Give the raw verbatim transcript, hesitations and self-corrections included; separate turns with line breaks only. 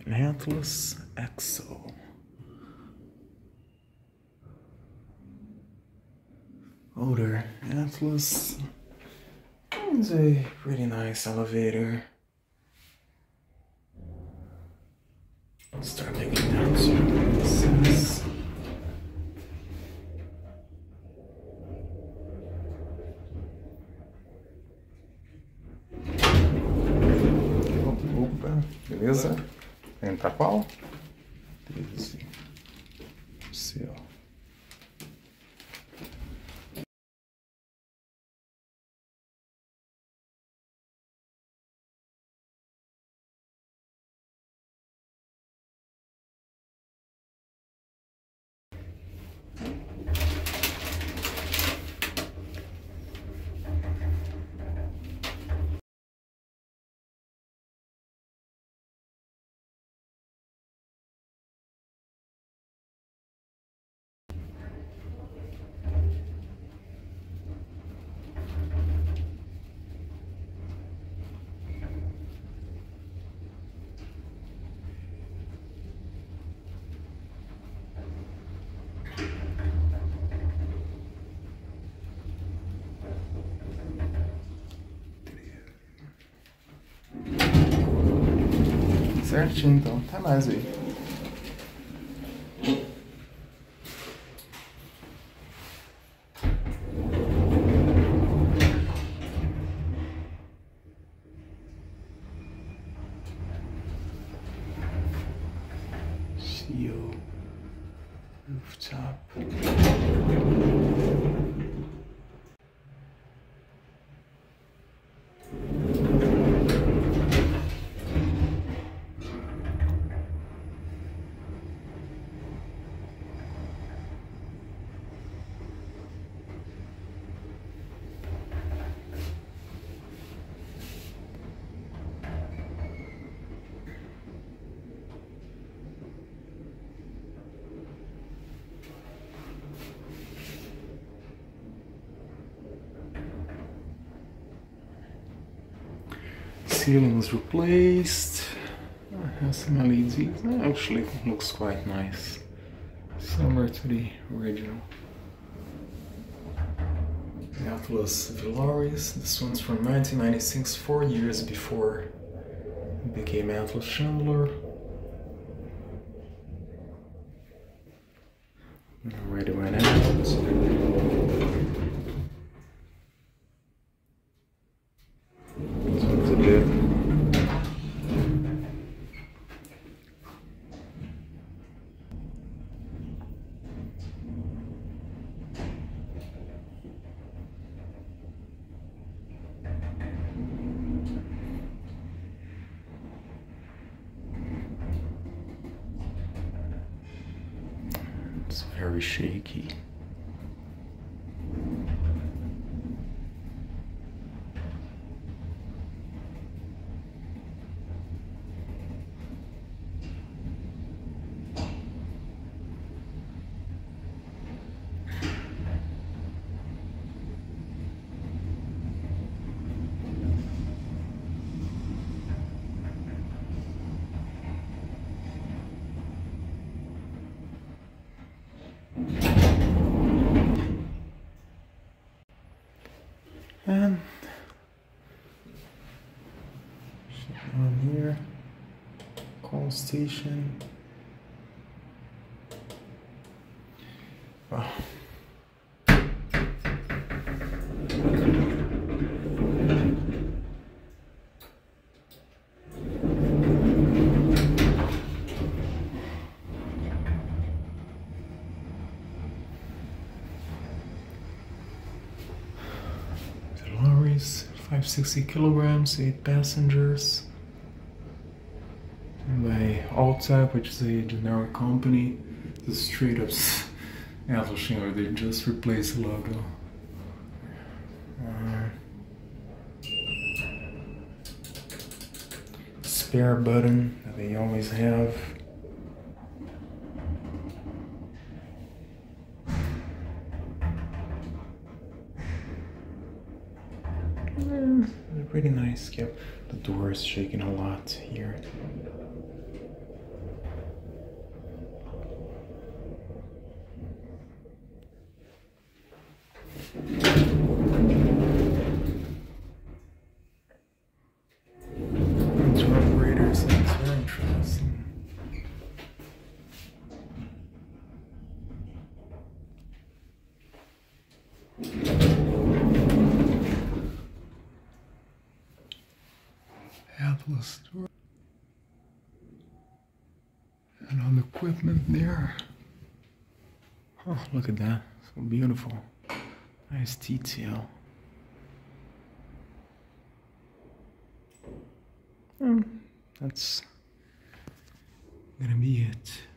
Atlas Excell. Older Atlas. It's a pretty nice elevator. Let's start making down some pieces. Opa, beleza? Entra qual? treze. Seu. Certinho, então. Até mais aí. Steel rooftop. Ceiling was replaced. I have some L E Ds. Actually, looks quite nice. Similar to the original. Atlas Velaris. This one's from nineteen ninety-six, four years before it became Atlas Schindler. Already went out. It's very shaky. And on here, call station. Wow. five hundred sixty kilograms, eight passengers. By Alta, which is a generic company. The straight up Atlas Schindler, they just replaced the logo. Uh, spare button that they always have. Pretty nice. Yep, the door is shaking a lot here. Atlas door. And on the equipment there. Oh, look at that. So beautiful. Nice detail. And that's gonna be it.